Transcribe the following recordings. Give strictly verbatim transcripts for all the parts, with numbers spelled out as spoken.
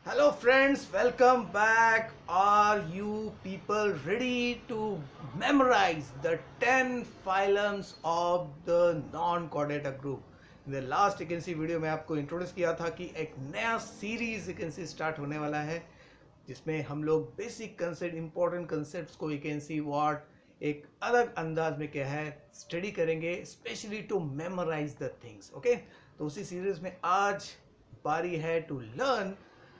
Hello friends, welcome back. Are you people ready to memorize the ten phylums of the non-chordata group? In the last you can see video में आपको introduce किया था कि एक नया series you can see start होने वाला है जिसमें हम लोग बेसिक कंसेप्ट इंपॉर्टेंट कंसेप्ट्स को you can see what एक अलग अंदाज में क्या है स्टडी करेंगे specially to memorise the things. Okay, तो उसी सीरीज में आज बारी है to learn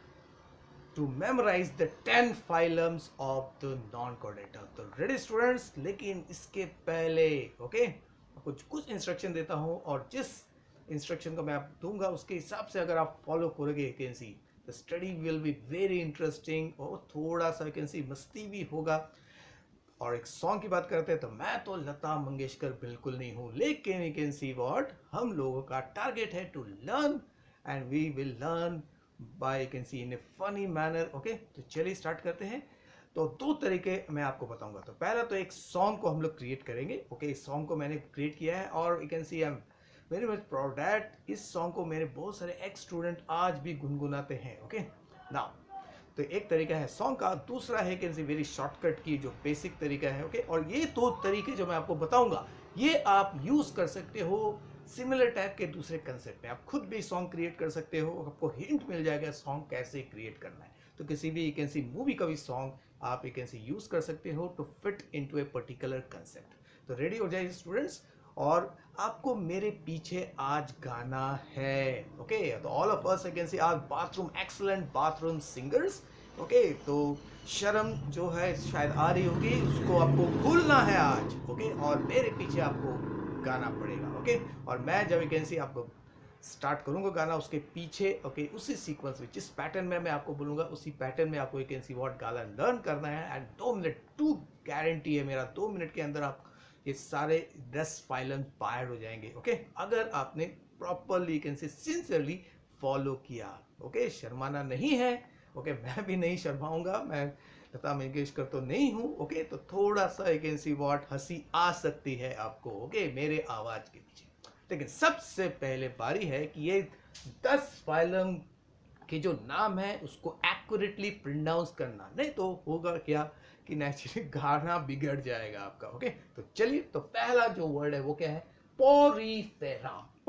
to memorize the ten phylums of the non-chordata. तो ready students, लेकिन इसके पहले ओके okay, कुछ कुछ इंस्ट्रक्शन देता हूँ और जिस इंस्ट्रक्शन को मैं आप दूंगा उसके हिसाब से अगर आप फॉलो करोगे you can see the study will be very interesting और थोड़ा सा you can see मस्ती भी होगा. और एक सॉन्ग की बात करते हैं तो मैं तो लता मंगेशकर बिल्कुल नहीं हूँ, लेकिन you can see what हम लोगों का टारगेट है to learn and we will learn by you can see in a funny manner. Okay, तो चलिए स्टार्ट करते हैं. तो दो तरीके मैं आपको बताऊंगा. तो पहला तो एक सॉन्ग को हम लोग क्रिएट करेंगे. ओके, इस सॉन्ग को मैंने क्रिएट किया है और you can see I am very much proud that इस सॉन्ग को मेरे बहुत सारे एक्स स्टूडेंट आज भी गुनगुनाते हैं. ओके नाउ, तो एक तरीका है सॉन्ग का, दूसरा है कैन सी वेरी शॉर्टकट की जो बेसिक तरीका है. ओके, और ये दो तरीके जो मैं आपको बताऊंगा ये आप यूज कर सकते हो सिमिलर टाइप के दूसरे कंसेप्ट में. आप खुद भी सॉन्ग क्रिएट कर सकते हो, आपको हिंट मिल जाएगा सॉन्ग कैसे क्रिएट करना है. तो किसी भी यू कैन सी मूवी का भी सॉन्ग आप यू कैन सी यूज कर सकते हो to fit into a particular concept. तो रेडी हो जाइए स्टूडेंट्स, और आपको मेरे पीछे आज गाना है. ओके, तो all of us you can see are bathroom excellent bathroom singers. Okay, तो शर्म जो है शायद आ रही होगी, उसको आपको भूलना है आज. ओके, और मेरे पीछे आपको गाना पड़ेगा. ओके, और मैं जब यू कैन सी आपको स्टार्ट करूंगा गाना उसके पीछे ओके उसी सीक्वेंस में जिस पैटर्न में मैं आपको बोलूंगा उसी पैटर्न में आपको यू कैन सी व्हाट गाना लर्न करना है. एंड दो मिनट टू गारंटी है मेरा, दो मिनट के अंदर आप ये सारे दस फाइलम पार हो जाएंगे. ओके, अगर आपने properly you can see sincerely follow किया. ओके, शर्माना नहीं है. ओके, मैं भी नहीं शर्माऊंगा, मैं लता मंगेशकर तो नहीं हूँ. ओके, तो थोड़ा सा यू कैन सी व्हाट हंसी आ सकती है आपको ओके मेरे आवाज के पीछे. लेकिन सबसे पहले बारी है कि ये दस फाइलम के जो नाम है उसको एक्यूरेटली प्रोनाउंस करना, नहीं तो होगा क्या कि नेचुरली गाना बिगड़ जाएगा आपका. ओके, तो चलिए, तो पहला जो वर्ड है वो क्या है, पोरीफेरा.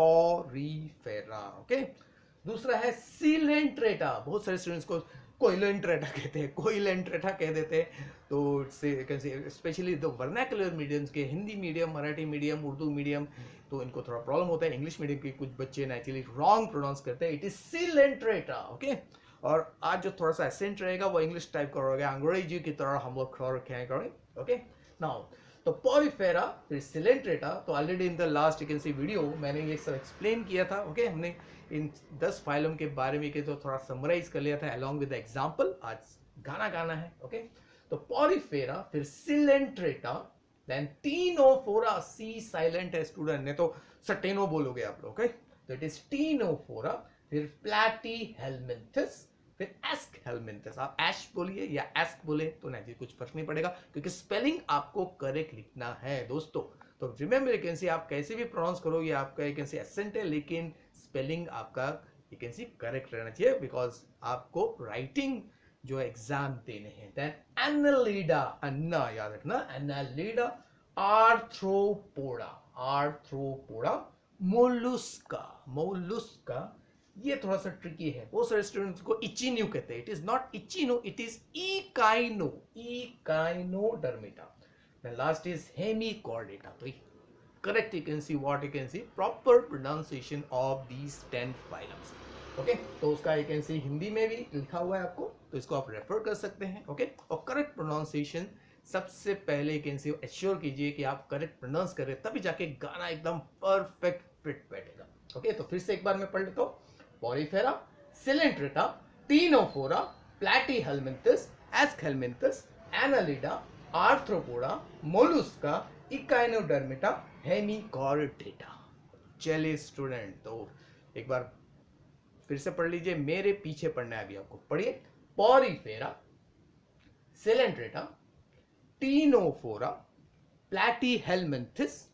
पोरीफेरा. ओके, दूसरा है सिलेंट्रेटा. बहुत सारे स्टूडेंट्स को कोइलेंट्रेटा कहते हैं, कोइलेंट्रेटा कह देते हैं. तो स्पेशली द वर्नाकुलर मीडियम्स के, Hindi medium, Marathi medium, Urdu medium, तो इनको थोड़ा प्रॉब्लम होता है. इंग्लिश मीडियम के कुछ बच्चे नेचुरली रॉन्ग प्रोनाउंस करते हैं. It is Coelenterata. ओके, और आज जो थोड़ा सा एसेंट रहेगा वो इंग्लिश टाइप का रहेगा, अंग्रेजी की तरह हम लोग करेंगे. ओके, नाउ तो पोरीफेरा फिर सिलेंट्रेटा. तो already in the last you can see video मैंने ये सब एक्सप्लेन किया था. Okay okay? हमने इन दस फाइलम के बारे में तो थोड़ा समराइज कर लिया था अलॉन्ग विद एग्जांपल. आज गाना गाना है. Okay okay? तो पोरीफेरा फिर coelenterata then ctenophora. C silent है स्टूडेंट, ने तो सटेनो बोलोगे आप लोग. ओके, तो इट इज टीनोफोरा. फिर प्लैटीहेल्मिंथस, फिर एस्कहेल्मिंथस. आप एश बोलिए या एस्क बोले तो नहीं, कुछ फर्क नहीं पड़ेगा क्योंकि स्पेलिंग आपको करेक्ट लिखना है दोस्तों. तो रिमेंबर यू कैन सी आप कैसे भी प्रोनाउंस करोगे आपका यू कैन सी एसेंट है, लेकिन स्पेलिंग आपका यू कैन सी करेक्ट रहना चाहिए बिकॉज आपको राइटिंग जो एग्जाम देने हैं. देन एनालिडा, अन्ना याद रखना, annelida. Arthropoda, arthropoda. Mollusca, mollusca. ये थोड़ा सा ट्रिकी है, बहुत सारे स्टूडेंट्स को इचिन्यू कहते हैं. It is not echino, it is echino, echinodermata. Then last is hemichordata. तो correct you can see what you can see proper pronunciation of these ten phylums. Okay, तो उसका यू कैन सी हिंदी में भी लिखा हुआ है आपको, तो इसको आप रेफर कर सकते हैं. ओके, और करेक्ट प्रोनाउंसिएशन सबसे पहले यू कैन सी एश्योर कीजिए कि आप करेक्ट प्रोनाउंस करें, तभी जाके गाना एकदम परफेक्ट फिट बैठेगा. ओके, तो फिर से एक बार मैं पढ़ लेता हूँ. Porifera, coelenterata, ctenophora, platyhelminthes, aschelminthes, annelida, arthropoda, mollusca, echinodermata, hemichordata. चलिए स्टूडेंट, तो एक बार फिर से पढ़ लीजिए, मेरे पीछे पढ़ना है अभी आपको. पढ़िए. Porifera, coelenterata, ctenophora, platyhelminthes,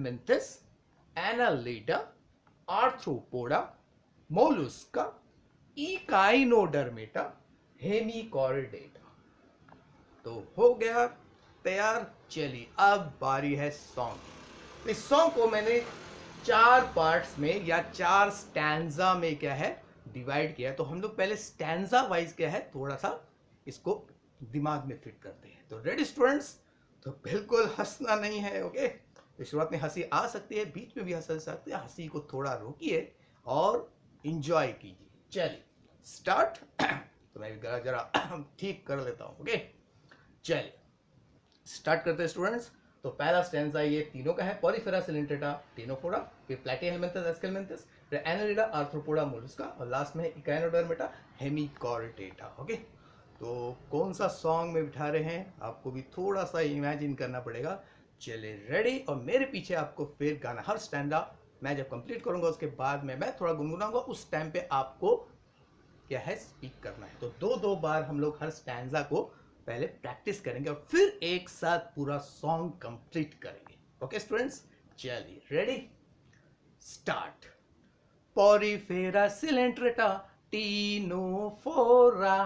aschelminthes, annelida, arthropoda, mollusca, echinodermata hemichordata. तो हो गया तैयार। चलिए अब बारी है सॉन्ग। इस सॉन्ग को मैंने चार पार्ट्स में या चार स्टैंजा में क्या है डिवाइड किया है। तो हम लोग पहले स्टैंजा वाइज क्या है थोड़ा सा इसको दिमाग में फिट करते हैं। तो रेडी स्टूडेंट्स? तो बिल्कुल हंसना नहीं है, ओके? तो शुरुआत में हंसी आ सकती है, बीच में भी हंस सकती है। हंसी को थोड़ा रोकिए और इंजॉय कीजिए। चलिए स्टार्ट। तो मैं जरा जरा ठीक कर लेता हूँ, ओके? चलिए स्टार्ट करते हैं स्टूडेंट्स। तो पहला स्टैंजा ये तीनों का है, पॉलीफेरा सिलेंट्रेटा टेनोफोरा, फिर प्लैटीहेलमिन्थस एस्केलमिन्थस, फिर एनालिडा आर्थ्रोपोडा मोलस्का और लास्ट में इकाइनोडर्मेटा हेमिकॉर्डेटा, ओके? तो कौन सा सॉन्ग में बिठा रहे हैं आपको भी थोड़ा सा इमेजिन करना पड़ेगा। चलिए रेडी। और मेरे पीछे आपको फिर गाना, हर स्टैंडा मैं जब कंप्लीट करूंगा उसके बाद में मैं थोड़ा गुनगुनाऊंगा, उस टाइम पे आपको क्या है स्पीक करना है। तो दो दो बार हम लोग हर स्टैंडा को पहले प्रैक्टिस करेंगे और फिर एक साथ पूरा सॉन्ग कंप्लीट करेंगे, ओके स्टूडेंट्स? चलिए ready start. Porifera coelenterata ctenophora,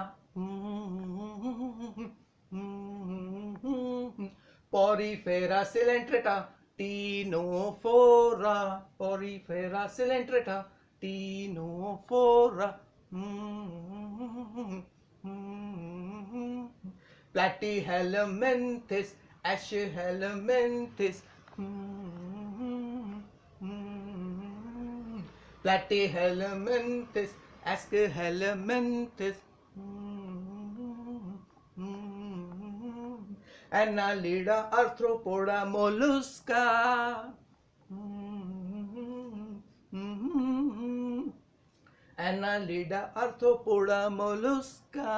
porifera coelenterata ctenophora, porifera coelenterata ctenophora, platyhelminthes aschelminthes, platyhelminthes aschelminthes, Annelida arthropoda mollusca, Annelida arthropoda mollusca,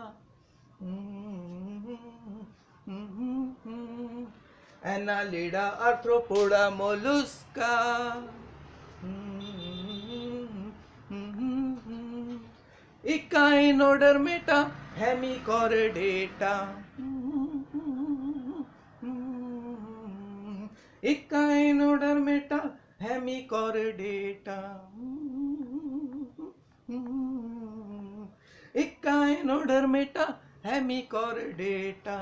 Annelida arthropoda mollusca, Echinodermata hemichordata, Echinodermata hemichordata, Echinodermata hemichordata।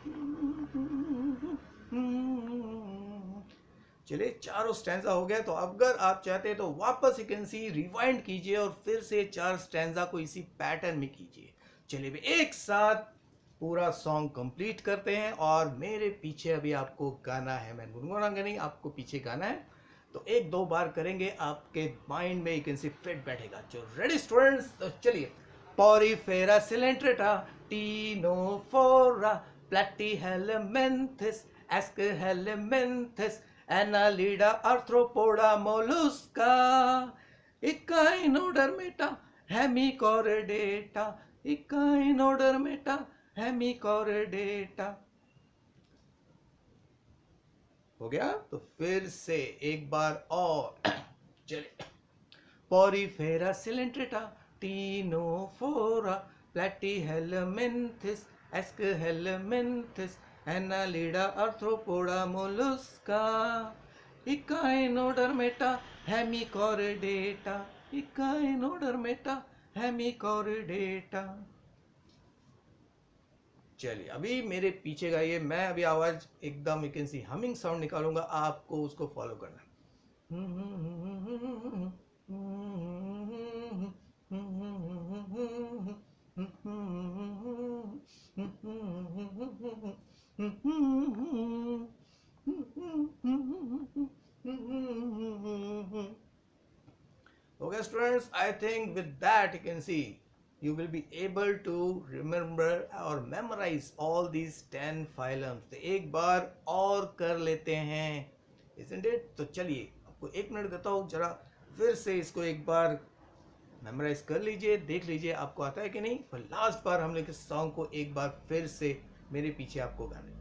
चलिए चारों stanza हो गया। तो अगर आप चाहते हैं तो वापस यू कैन सी रिवाइंड कीजिए और फिर से चार स्टैंजा को इसी पैटर्न में कीजिए। चलिए एक साथ पूरा सॉन्ग कंप्लीट करते हैं। और मेरे पीछे अभी आपको गाना है, मैं गुनगुनाऊंगा नहीं, आपको पीछे गाना है। तो एक दो बार करेंगे, आपके माइंड में यू कैन सी फिट बैठेगा। जो रेडी स्टूडेंट्स? तो चलिए। Porifera coelenterata ctenophora, platyhelminthes aschelminthes, Annelida arthropoda mollusca, Echinodermata hemichordata, Echinodermata hemichordata। हो गया? तो फिर से एक बार और चलिए। Porifera coelenterata ctenophora, platyhelminthes aschelminthes, Annelida arthropoda mollusca, Echinodermata hemichordata, Echinodermata hemichordata। चलिए अभी मेरे पीछे गाइए, मैं अभी आवाज एकदम you can see humming sound निकालूंगा, आपको उसको फॉलो करना है। Okay students, I think with that you can see you will be able to remember or memorize all these ten phylums। तो एक बार और कर लेते हैं, isn't it? तो चलिए आपको एक मिनट देता हूँ, जरा फिर से इसको एक बार मेमोराइज कर लीजिए, देख लीजिए आपको आता है कि नहीं। पर लास्ट बार हम लोग इस सॉन्ग को एक बार फिर से मेरे पीछे आपको गाने।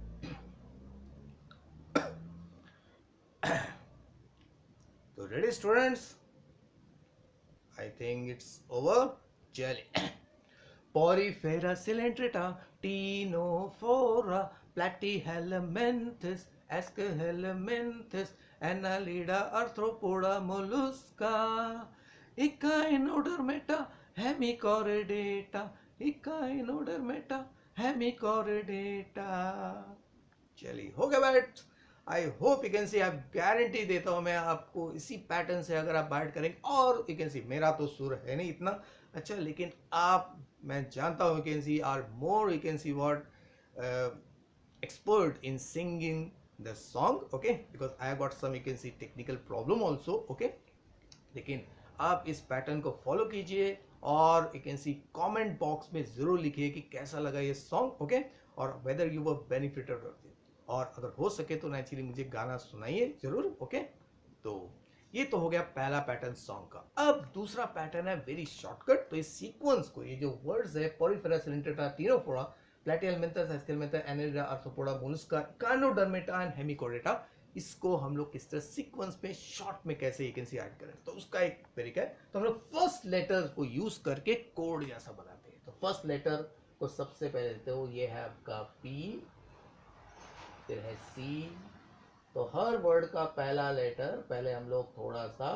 तो ready students? I think it's over. चलिए। Porifera coelenterata ctenophora, platyhelminthes aschelminthes, Annelida arthropoda mollusca, Echinodermata hemichordata, echinodermata, hemichordata. चलिए हो गया बैठ। I hope you can see, आप गारंटी देता हूँ मैं आपको, इसी पैटर्न से अगर आप बाइट करेंगे, और यू कैन सी मेरा तो सुर है नहीं इतना अच्छा, लेकिन आप, मैं जानता हूँ you can see are more, you can see what expert in singing the song, okay, because I got some you can see technical problem also, okay, लेकिन आप इस पैटर्न को फॉलो कीजिए और you can see comment box में जरूर लिखिए कि कैसा लगा ये सॉन्ग, ओके, और वेदर यू वर बेनिफिटेड, और अगर हो सके तो नेचुरली मुझे गाना सुनाइए जरूर, ओके। तो ये तो हो गया पहला पैटर्न सॉन्ग का। अब दूसरा पैटर्न है वेरी शॉर्टकट। तो इस सीक्वेंस को, ये जो वर्ड्स है porifera coelenterata ctenophora platyhelminthes aschelminthes annelida arthropoda mollusca echinodermata and hemichordata, इसको हम लोग किस तरह सीक्वेंस में शॉर्ट में कैसे यू कैन सी ऐड करें, तो उसका एक तरीका है। तो हम लोग फर्स्ट लेटर को यूज करके कोड जैसा बनाते हैं। तो फर्स्ट लेटर को सबसे पहले देते हो, ये है आपका पी, फिर है सी। तो हर वर्ड का पहला लेटर पहले हम लोग थोड़ा सा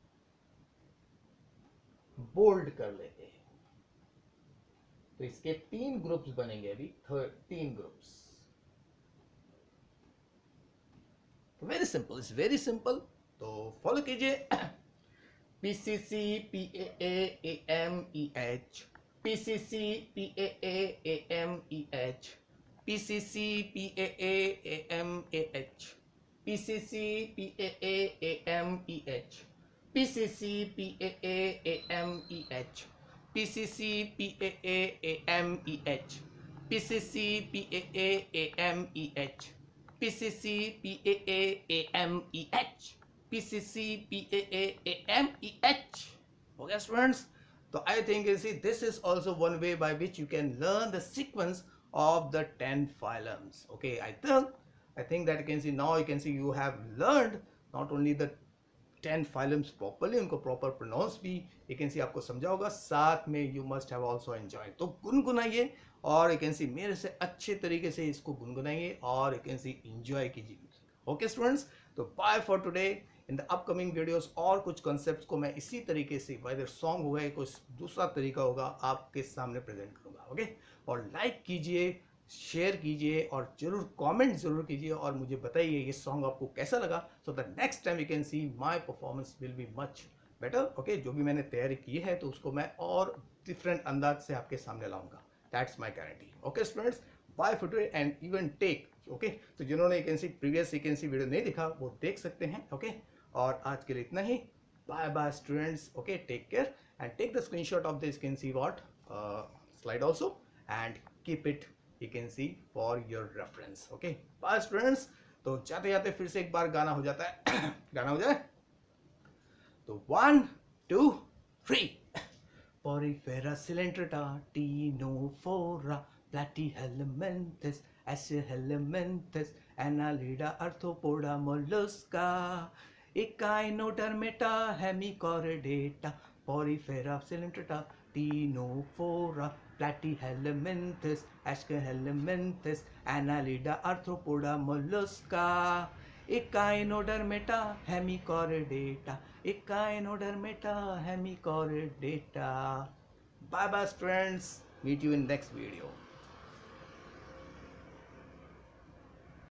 बोल्ड कर लेते हैं। तो इसके तीन ग्रुप्स बनेंगे अभी, तीन groups. Very simple, it's very simple, तो फॉलो कीजिए। P C C P A A M E H, P C C P A A M E H, P C C P A A M A H, P C C P A A M E H, P C C P A A M E H, P C C P A A M E H, P C C P A A M E H, P C C P A A M E H, P C C P A A M E H. हो गया students? तो I think you see this is also one way by which you can learn the sequence of the ten phylums. Okay, I think I think that you can see now you can see you have learned not only the ten phylums properly, उनको proper pronounce भी you can see आपको समझा होगा, साथ में you must have also enjoyed। तो गुनगुनाइए और you can see मेरे से अच्छे तरीके से इसको गुनगुनाइए और you can see enjoy कीजिए। ओके स्टूडेंट्स, तो bye for today. In the upcoming videos और कुछ कॉन्सेप्ट्स को मैं इसी तरीके से, वेदर सॉन्ग होगा या कुछ दूसरा तरीका होगा, आपके सामने प्रेजेंट करूंगा। ओके, और लाइक कीजिए, शेयर कीजिए और जरूर कमेंट जरूर कीजिए और मुझे बताइए ये सॉन्ग आपको कैसा लगा, so the next time you can see my performance will be much better. Okay, जो भी मैंने तैयारी की है तो उसको मैं और डिफरेंट अंदाज से आपके सामने लाऊंगा, that's my guarantee. Okay students, bye for today and even take. Okay, तो जिन्होंने you can see previous you can see video नहीं देखा वो देख सकते हैं। Okay okay? और आज के लिए इतना ही। Bye bye students. Okay, take care and take the screenshot of this can see what slide also and keep it you can see for your reference. Okay, bye students. तो जाते जाते फिर से एक बार गाना हो जाता है गाना हो जाए तो one two three. Porifera coelenterata ctenophora platyhelminthes aschelminthes annelida arthropoda mollusca echinodermata hemichordata porifera coelenterata ctenophora platyhelminthes aschelminthes annelida arthropoda mollusca echinodermata hemichordata echinodermata hemichordata. Bye bye students, meet you in next video.